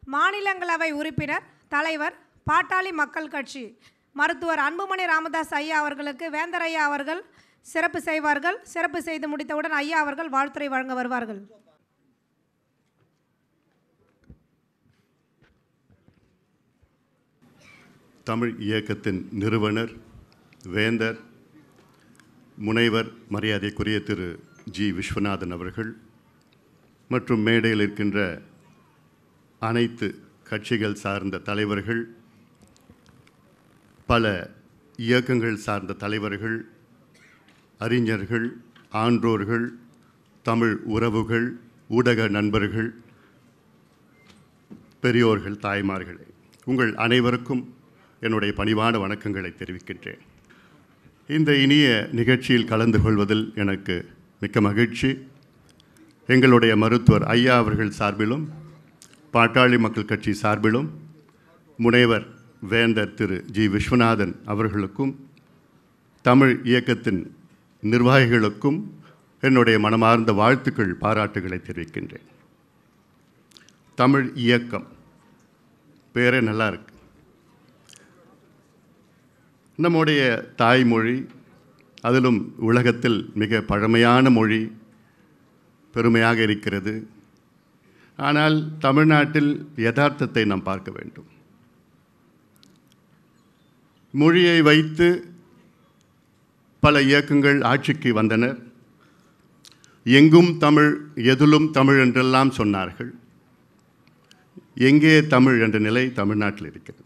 மாநிலங்களவை உறுப்பினர் தலைவர் பாட்டாளி மக்கள் கட்சி மருத்துவர் அன்புமணி ராமதாஸ் ஐயா அவர்களுக்கு வேந்தர் ஐயா அவர்கள் சிறப்பு செய்வார்கள். சிறப்பு செய்து முடித்தவுடன் ஐயா அவர்கள் வாழ்த்துரை வழங்க வருவார்கள். தமிழ் இயக்கத்தின் நிறுவனர் வேந்தர் முனைவர் மரியாதைக்குரிய திரு ஜி விஸ்வநாதன் அவர்கள் மற்றும் மேடையில் இருக்கின்ற அனைத்து கட்சிகள் சார்ந்த தலைவர்கள், பல இயக்கங்கள் சார்ந்த தலைவர்கள், அறிஞர்கள், ஆன்றோர்கள், தமிழ் உறவுகள், ஊடக நண்பர்கள், பெரியோர்கள், தாய்மார்களே, உங்கள் அனைவருக்கும் என்னுடைய பணிவான வணக்கங்களை தெரிவிக்கின்றேன். இந்த இனிய நிகழ்ச்சியில் கலந்து கொள்வதில் எனக்கு மிக்க மகிழ்ச்சி. எங்களுடைய மருத்துவர் ஐயா அவர்கள் சார்பிலும் பாட்டாளி மக்கள் கட்சி சார்பிலும் முனைவர் வேந்தர் திரு ஜி விஸ்வநாதன் அவர்களுக்கும் தமிழ் இயக்கத்தின் நிர்வாகிகளுக்கும் என்னுடைய மனமார்ந்த வாழ்த்துக்கள், பாராட்டுகளை தெரிவிக்கின்றேன். தமிழ் இயக்கம் பேரே நல்லா இருக்கு. நம்முடைய தாய்மொழி, அதிலும் உலகத்தில் மிக பழமையான மொழி, பெருமையாக இருக்கிறது. ஆனால் தமிழ்நாட்டில் யதார்த்தத்தை நாம் பார்க்க வேண்டும். மொழியை வைத்து பல இயக்கங்கள் ஆட்சிக்கு வந்தனர். எங்கும் தமிழ், எதிலும் தமிழ் என்றெல்லாம் சொன்னார்கள். எங்கே தமிழ் என்ற நிலை தமிழ்நாட்டில் இருக்கிறது.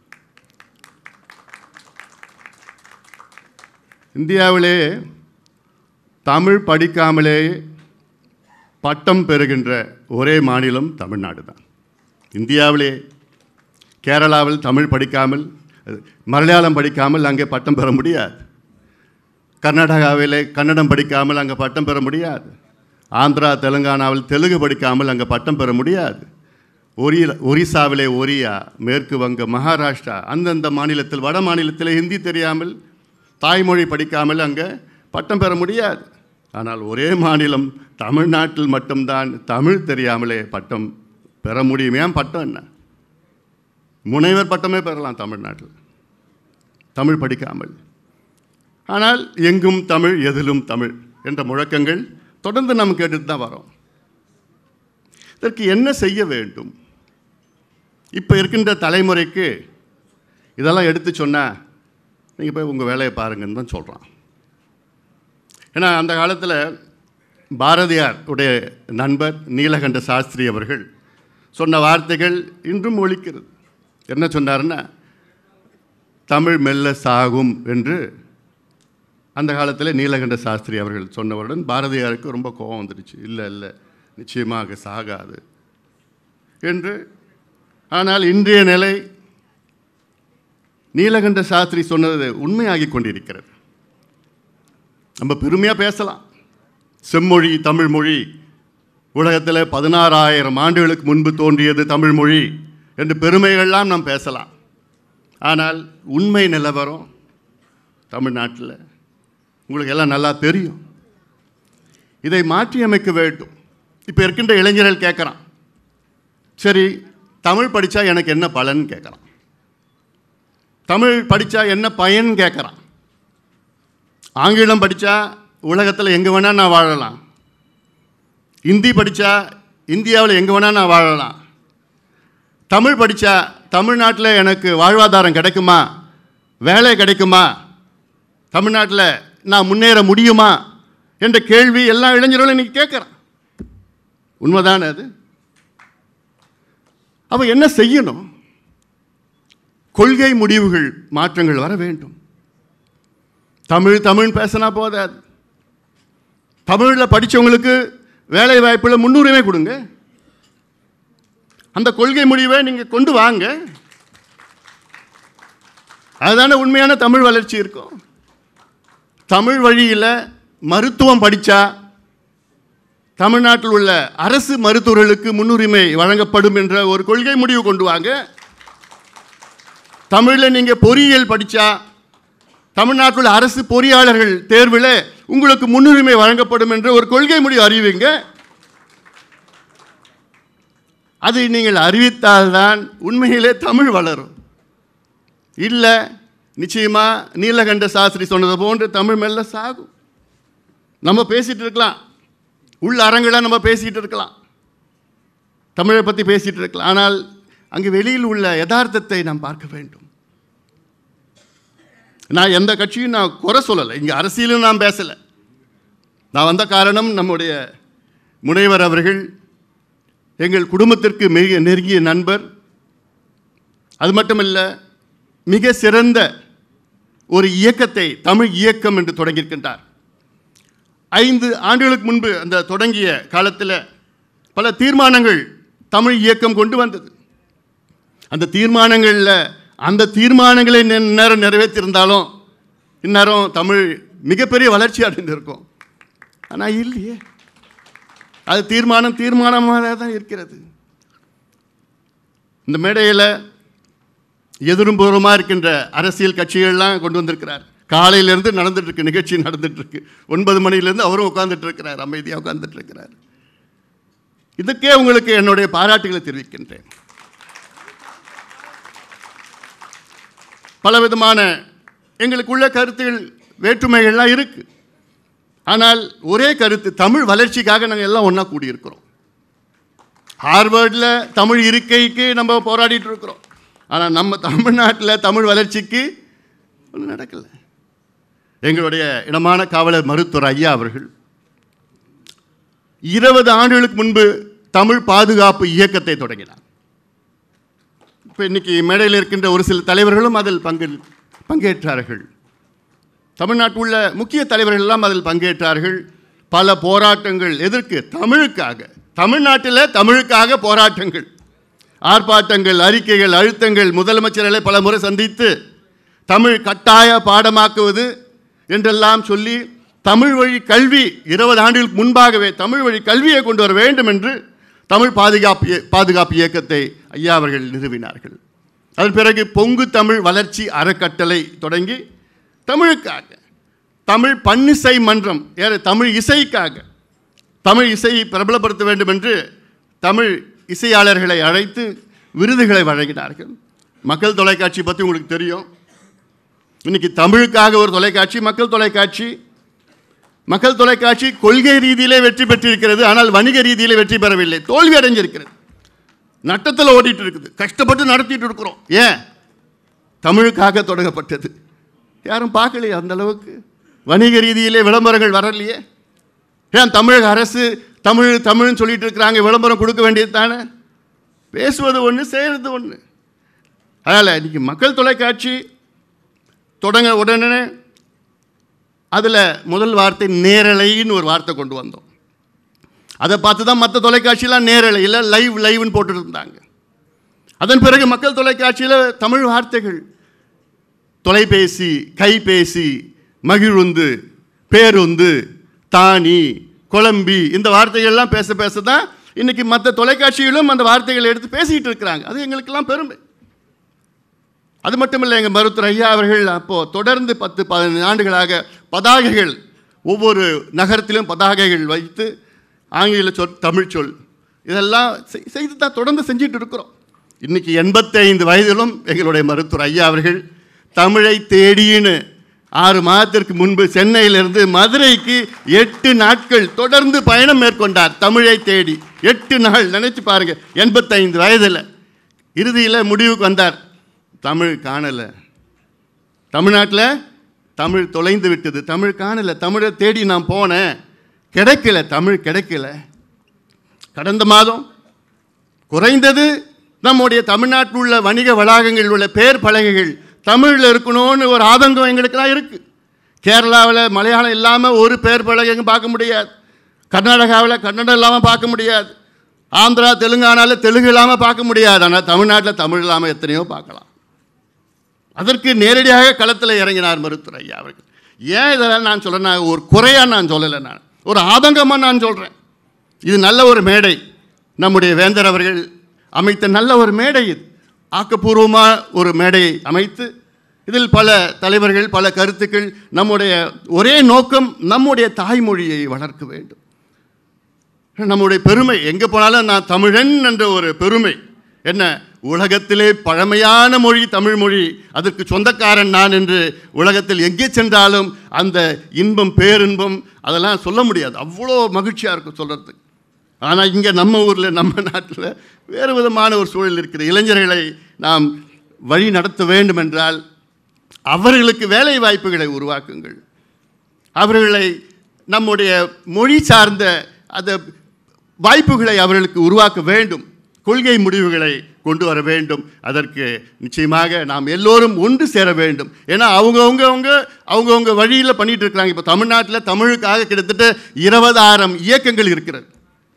இந்தியாவிலே தமிழ் படிக்காமலே பட்டம் பெறுகின்ற ஒரே மாநிலம் தமிழ்நாடு தான். இந்தியாவிலே கேரளாவில் தமிழ் படிக்காமல், மலையாளம் படிக்காமல் அங்கே பட்டம் பெற முடியாது. கர்நாடகாவிலே கன்னடம் படிக்காமல் அங்கே பட்டம் பெற முடியாது. ஆந்திரா தெலுங்கானாவில் தெலுங்கு படிக்காமல் அங்கே பட்டம் பெற முடியாது. ஒரிசாவிலே ஒரியா, மேற்கு வங்க, மகாராஷ்டிரா, அந்தந்த மாநிலத்தில், வட மாநிலத்தில் ஹிந்தி தெரியாமல், தாய்மொழி படிக்காமல் அங்கே பட்டம் பெற முடியாது. ஆனால் ஒரே மாநிலம் தமிழ்நாட்டில் மட்டும்தான் தமிழ் தெரியாமலே பட்டம் பெற முடியும். ஏன் பட்டம் என்ன? முனைவர் பட்டமே பெறலாம் தமிழ்நாட்டில், தமிழ் படிக்காமல். ஆனால் எங்கும் தமிழ், எதிலும் தமிழ் என்ற முழக்கங்கள் தொடர்ந்து நாம் கேட்டுட்டு தான் வரோம். இதற்கு என்ன செய்ய வேண்டும்? இப்போ இருக்கின்ற தலைமுறைக்கு இதெல்லாம் எடுத்து சொன்னால் நீங்கள் போய் உங்கள் வேலையை பாருங்கன்னு தான் சொல்கிறான். ஏன்னா அந்த காலத்தில் பாரதியார் உடைய நண்பர் நீலகண்ட சாஸ்திரி அவர்கள் சொன்ன வார்த்தைகள் இன்றும் ஒலிக்கிறது. என்ன சொன்னார்னா, தமிழ் மெல்ல சாகும் என்று அந்த காலத்தில் நீலகண்ட சாஸ்திரி அவர்கள் சொன்னவுடன் பாரதியாருக்கு ரொம்ப கோபம் வந்துடுச்சு. இல்லை இல்லை, நிச்சயமாக சாகாது என்று. ஆனால் இன்றைய நிலை நீலகண்ட சாஸ்திரி சொன்னது உண்மையாகி கொண்டிருக்கிறது. நம்ம பெருமையாக பேசலாம். செம்மொழி தமிழ் மொழி, உலகத்தில் 16,000 ஆண்டுகளுக்கு முன்பு தோன்றியது தமிழ் மொழி என்று பெருமைகள்லாம் நாம் பேசலாம். ஆனால் உண்மை நிலவரம் தமிழ்நாட்டில் உங்களுக்கு எல்லாம் நல்லா தெரியும். இதை மாற்றி அமைக்க வேண்டும். இப்போ இருக்கின்ற இளைஞர்கள் கேட்குறான், சரி தமிழ் படித்தா எனக்கு என்ன பலன் கேட்குறான், தமிழ் படித்தா என்ன பயன் கேட்குறான். ஆங்கிலம் படித்தா உலகத்தில் எங்கே வேணால் நான் வாழலாம், ஹிந்தி படித்தா இந்தியாவில் எங்கே வேணால் நான் வாழலாம், தமிழ் படித்தா தமிழ்நாட்டில் எனக்கு வாழ்வாதாரம் கிடைக்குமா, வேலை கிடைக்குமா, தமிழ்நாட்டில் நான் முன்னேற முடியுமா என்ற கேள்வி எல்லா இளைஞர்களும் இன்றைக்கி கேட்குறான். உண்மைதானே அது? அப்போ என்ன செய்யணும்? கொள்கை முடிவுகள், மாற்றங்கள் வர வேண்டும். தமிழ் தமிழ் பேசினா போதாது. தமிழில் படித்தவங்களுக்கு வேலை வாய்ப்பில் முன்னுரிமை கொடுங்க. அந்த கொள்கை முடிவை நீங்கள் கொண்டு வாங்க. அதுதானே உண்மையான தமிழ் வளர்ச்சி இருக்கும். தமிழ் வழியில் மருத்துவம் படித்தா தமிழ்நாட்டில் உள்ள அரசு மருத்துவர்களுக்கு முன்னுரிமை வழங்கப்படும் என்ற ஒரு கொள்கை முடிவு கொண்டு வாங்க. தமிழில் நீங்கள் பொறியியல் படித்தா தமிழ்நாட்டில் அரசு பொறியாளர்கள் தேர்வில் உங்களுக்கு முன்னுரிமை வழங்கப்படும் என்ற ஒரு கொள்கை முடிவு அறிவிங்க. அதை நீங்கள் அறிவித்தால்தான் உண்மையிலே தமிழ் வளரும். இல்லை நிச்சயமாக நீலகண்ட சாஸ்திரி சொன்னது போன்று தமிழ் மெல்ல சாகும். நம்ம பேசிகிட்டு இருக்கலாம், உள்ள அரங்கில் நம்ம பேசிகிட்டு இருக்கலாம், தமிழை பற்றி பேசிகிட்டு இருக்கலாம். ஆனால் அங்கே வெளியில் உள்ள யதார்த்தத்தை நாம் பார்க்க வேண்டும். நான் எந்த கட்சியும் நான் குறை சொல்லலை, இங்கே அரசியலும் நான் பேசலை. நான் வந்த காரணம் நம்முடைய முனைவர் அவர்கள் எங்கள் குடும்பத்திற்கு மிக நெருங்கிய நண்பர். அது மட்டுமல்ல, மிக சிறந்த ஒரு இயக்கத்தை தமிழ் இயக்கம் என்று தொடங்கியிருக்கின்றார். 5 ஆண்டுகளுக்கு முன்பு அந்த தொடங்கிய காலத்தில் பல தீர்மானங்கள் தமிழ் இயக்கம் கொண்டு வந்தது. அந்த தீர்மானங்களை நேரம் நிறைவேற்றியிருந்தாலும் இந்நேரம் தமிழ் மிகப்பெரிய வளர்ச்சி அடைந்திருக்கும். ஆனால் இல்லையே, அது தீர்மானமாக தான் இருக்கிறது. இந்த மேடையில் எதிர்புறமாக இருக்கின்ற அரசியல் கட்சிகள்லாம் கொண்டு வந்திருக்கிறார். காலையிலேருந்து நடந்துட்டுருக்கு, நிகழ்ச்சி நடந்துட்டுருக்கு. 9 மணிலேருந்து அவரும் உட்காந்துட்டு இருக்கிறார், அமைதியாக உட்காந்துட்டு இருக்கிறார். இதுக்கே உங்களுக்கு என்னுடைய பாராட்டுகளை தெரிவிக்கின்றேன். பலவிதமான எங்களுக்குள்ள கருத்துகள் வேற்றுமைகள்லாம் இருக்குது. ஆனால் ஒரே கருத்து, தமிழ் வளர்ச்சிக்காக நாங்கள் எல்லாம் ஒன்றா கூடியிருக்கிறோம். ஹார்வர்டில் தமிழ் இருக்கைக்கு நம்ம போராடிட்டு இருக்கிறோம். ஆனால் நம்ம தமிழ்நாட்டில் தமிழ் வளர்ச்சிக்கு ஒன்றும் நடக்கலை. எங்களுடைய இடமான காவலர் மருத்துவர் ஐயா அவர்கள் 20 ஆண்டுகளுக்கு முன்பு தமிழ் பாதுகாப்பு இயக்கத்தை தொடங்கினார். இப்போ இன்றைக்கி மேடையில் இருக்கின்ற ஒரு சில தலைவர்களும் அதில் பங்கேற்றார்கள். தமிழ்நாட்டில் உள்ள முக்கிய தலைவர்கள் எல்லாம் அதில் பங்கேற்றார்கள். பல போராட்டங்கள் எதற்கு? தமிழுக்காக. தமிழ்நாட்டில் தமிழுக்காக போராட்டங்கள், ஆர்ப்பாட்டங்கள், அறிக்கைகள், அழுத்தங்கள், முதலமைச்சர்களை பல முறை சந்தித்து தமிழ் கட்டாய பாடமாக்குவது என்றெல்லாம் சொல்லி தமிழ் வழி கல்வி 20 ஆண்டுகளுக்கு முன்பாகவே தமிழ் வழி கல்வியை கொண்டு வர வேண்டும் என்று தமிழ் பாதுகாப்பு இயக்கத்தை ஐயா அவர்கள் நிறுவினார்கள். அதன் பிறகு பொங்கு தமிழ் வளர்ச்சி அறக்கட்டளை தொடங்கி தமிழுக்காக, தமிழ் பன்னிசை மன்றம், தமிழ் இசைக்காக, தமிழ் இசையை பிரபலப்படுத்த வேண்டும் என்று தமிழ் இசையாளர்களை அழைத்து விருதுகளை வழங்கினார்கள். மக்கள் தொலைக்காட்சி பற்றி உங்களுக்கு தெரியும். இன்றைக்கி தமிழுக்காக ஒரு தொலைக்காட்சி, மக்கள் தொலைக்காட்சி கொள்கை ரீதியிலே வெற்றி பெற்றிருக்கிறது. ஆனால் வணிக ரீதியிலே வெற்றி பெறவில்லை, தோல்வி அடைஞ்சிருக்கிறது, நட்டத்தில் ஓடிட்டு இருக்குது. கஷ்டப்பட்டு நடத்திட்டு இருக்கிறோம். ஏன்? தமிழுக்காக தொடங்கப்பட்டது. யாரும் பார்க்கலையே அந்த அளவுக்கு. வணிக ரீதியிலே விளம்பரங்கள் வரலையே. ஏன் தமிழக அரசு தமிழ்னு சொல்லிட்டு இருக்கிறாங்க, விளம்பரம் கொடுக்க வேண்டியது தானே. பேசுவது ஒன்று, செய்கிறது ஒன்று. அதனால் இன்றைக்கி மக்கள் தொலைக்காட்சி தொடங்க உடனே அதில் முதல் வார்த்தை நேரலைன்னு ஒரு வார்த்தை கொண்டு வந்தோம். அதை பார்த்து தான் மற்ற தொலைக்காட்சியெலாம் நேரலை இல்லை, லைவ்னு போட்டுட்டு இருந்தாங்க. அதன் பிறகு மக்கள் தொலைக்காட்சியில் தமிழ் வார்த்தைகள், தொலைபேசி, கைபேசி, மகிழுந்து, பேருந்து, தானி, குழம்பி, இந்த வார்த்தைகள்லாம் பேச தான் இன்றைக்கி மற்ற தொலைக்காட்சிகளும் அந்த வார்த்தைகளை எடுத்து பேசிக்கிட்டு இருக்கிறாங்க. அது எங்களுக்கெல்லாம் பெருமை. அது மட்டும் இல்லை, எங்கள் மருத்துவர் ஐயா அவர்கள் அப்போது தொடர்ந்து 10-15 ஆண்டுகளாக பதாகைகள், ஒவ்வொரு நகரத்திலும் பதாகைகள் வைத்து ஆங்கில சொல், தமிழ் சொல், இதெல்லாம் செய்து தான் தொடர்ந்து செஞ்சிட்டு இருக்கிறோம். இன்றைக்கி 85 வயதிலும் எங்களுடைய மருத்துவர் ஐயா அவர்கள் தமிழை தேடின்னு 6 மாதத்திற்கு முன்பு சென்னையிலிருந்து மதுரைக்கு 8 நாட்கள் தொடர்ந்து பயணம் மேற்கொண்டார். தமிழை தேடி 8 நாள். நினைச்சு பாருங்க, 85 வயதில் இறுதியில் முடிவுக்கு வந்தார். தமிழ் காணலை, தமிழ்நாட்டில் தமிழ் தொலைந்து விட்டது, தமிழ் காணலை, தமிழை தேடி நான் போனேன், கிடைக்கல, தமிழ் கிடைக்கல. கடந்த மாதம் குறைந்தது நம்முடைய தமிழ்நாட்டில் உள்ள வணிக வளாகங்களில் உள்ள பேர் பலகைகள் தமிழில் இருக்கணும்னு ஒரு ஆதங்கம் எங்களுக்கெல்லாம் இருக்குது. கேரளாவில் மலையாளம் இல்லாமல் ஒரு பேர் பலகையும் பார்க்க முடியாது, கர்நாடகாவில் கன்னடம் இல்லாமல் பார்க்க முடியாது, ஆந்திரா தெலுங்கானாவில் தெலுங்கு இல்லாமல் பார்க்க முடியாது. ஆனால் தமிழ்நாட்டில் தமிழ் இல்லாமல் எத்தனையோ பார்க்கலாம். அதற்கு நேரடியாக களத்தில் இறங்கினார் மருத்துவர் ஐயா அவர்கள். ஏன் இதெல்லாம் நான் சொல்கிறேன், ஒரு குறையாக நான் சொல்லலை, நான் ஒரு ஆதங்கமாக நான் சொல்கிறேன். இது நல்ல ஒரு மேடை, நம்முடைய வேந்தர் அவர்கள் அமைத்த நல்ல ஒரு மேடை. இது ஆக்கப்பூர்வமாக ஒரு மேடையை அமைத்து இதில் பல தலைவர்கள், பல கருத்துக்கள். நம்முடைய ஒரே நோக்கம் நம்முடைய தாய்மொழியை வளர்க்க வேண்டும். நம்முடைய பெருமை. எங்கே போனாலும் நான் தமிழன் என்ற ஒரு பெருமை. என்ன, உலகத்திலே பழமையான மொழி தமிழ் மொழி, அதற்கு சொந்தக்காரன் நான் என்று உலகத்தில் எங்கே சென்றாலும் அந்த இன்பம் பேரின்பம் அதெல்லாம் சொல்ல முடியாது. அவ்வளோ மகிழ்ச்சியாக இருக்கும் சொல்கிறதுக்கு. ஆனால் இங்கே நம்ம ஊரில் நம்ம நாட்டில் வேறு விதமான ஒரு சூழல் இருக்கிற இளைஞர்களை நாம் வழி நடத்த வேண்டும் என்றால் அவர்களுக்கு வேலை வாய்ப்புகளை உருவாக்குங்கள். அவர்களை நம்முடைய மொழி சார்ந்த அந்த வாய்ப்புகளை அவர்களுக்கு உருவாக்க வேண்டும். கொள்கை முடிவுகளை கொண்டு வர வேண்டும். அதற்கு நிச்சயமாக நாம் எல்லோரும் ஒன்று சேர வேண்டும். ஏன்னா அவங்கவுங்க வழியில் பண்ணிகிட்டு இருக்கிறாங்க. இப்போ தமிழ்நாட்டில் தமிழுக்காக கிட்டத்தட்ட 20,000 இயக்கங்கள் இருக்கிறது.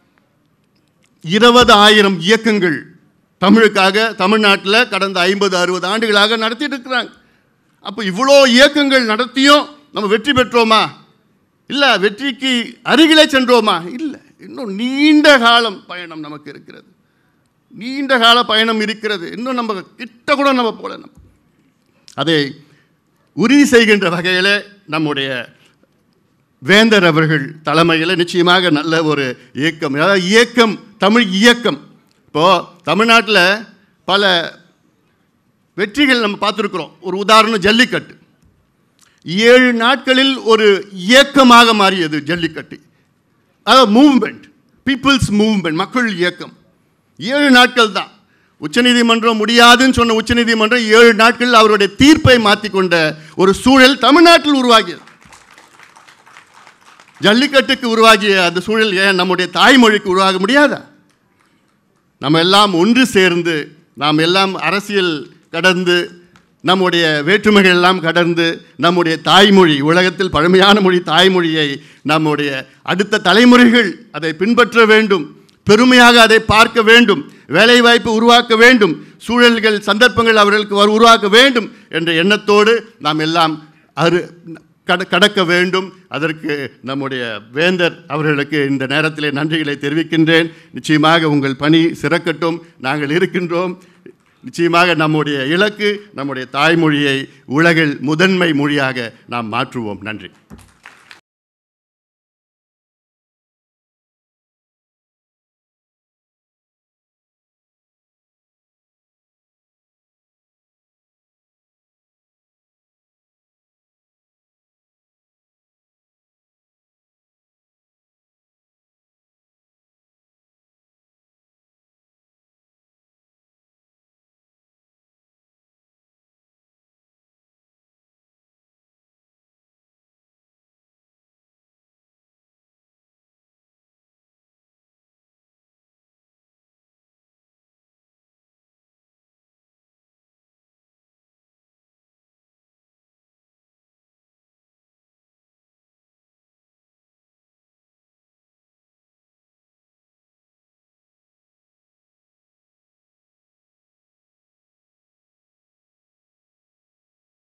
20,000 இயக்கங்கள் தமிழுக்காக தமிழ்நாட்டில் கடந்த 50-60 ஆண்டுகளாக நடத்திட்டு இருக்கிறாங்க. அப்போ இவ்வளோ இயக்கங்கள் நடத்தியும் நம்ம வெற்றி பெற்றோமா? இல்லை. வெற்றிக்கு அருகிலே சென்றோமா? இல்லை. இன்னும் நீண்ட காலம் பயணம் நமக்கு இருக்கிறது. நீண்ட கால பயணம் இருக்கிறது. இன்னும் நம்ம கிட்ட கூட நம்ம போல. அதை உறுதி செய்கின்ற வகையில் நம்முடைய வேந்தர் அவர்கள் தலைமையில் நிச்சயமாக நல்ல ஒரு இயக்கம், அதாவது இயக்கம், தமிழ் இயக்கம். இப்போது தமிழ்நாட்டில் பல வெற்றிகள் நம்ம பார்த்துருக்குறோம். ஒரு உதாரணம் ஜல்லிக்கட்டு. 7 நாட்களில் ஒரு இயக்கமாக மாறியது ஜல்லிக்கட்டு. அதாவது மூவ்மெண்ட், பீப்புள்ஸ் மூவ்மெண்ட், மக்கள் இயக்கம். 7 நாட்கள் தான். உச்சநீதிமன்றம் முடியாதுன்னு சொன்ன உச்சநீதிமன்றம் 7 நாட்களில் அவருடைய தீர்ப்பை மாற்றிக்கொண்ட ஒரு சூழல் தமிழ்நாட்டில் உருவாகியது. ஜல்லிக்கட்டுக்கு உருவாகிய அந்த சூழல் ஏன் நம்முடைய தாய்மொழிக்கு உருவாக முடியாதா? நம்ம எல்லாம் ஒன்று சேர்ந்து, நாம் எல்லாம் அரசியல் கடந்து, நம்முடைய வேற்றுமைகள் எல்லாம் கடந்து, நம்முடைய தாய்மொழி, உலகத்தில் பழமையான மொழி தாய்மொழியை நம்முடைய அடுத்த தலைமுறைகள் அதை பின்பற்ற வேண்டும். பெருமையாக அதை பார்க்க வேண்டும். வேலைவாய்ப்பு உருவாக்க வேண்டும். சூழல்கள், சந்தர்ப்பங்கள் அவர்களுக்கு உருவாக்க வேண்டும் என்ற எண்ணத்தோடு நாம் எல்லாம் கடக்க வேண்டும். அதற்கு நம்முடைய வேந்தர் அவர்களுக்கு இந்த நேரத்தில் நன்றிகளை தெரிவிக்கின்றேன். நிச்சயமாக உங்கள் பணி சிறக்கட்டும். நாங்கள் இருக்கின்றோம். நிச்சயமாக நம்முடைய இலக்கு நம்முடைய தாய்மொழியை உலகில் முதன்மை மொழியாக நாம் மாற்றுவோம். நன்றி.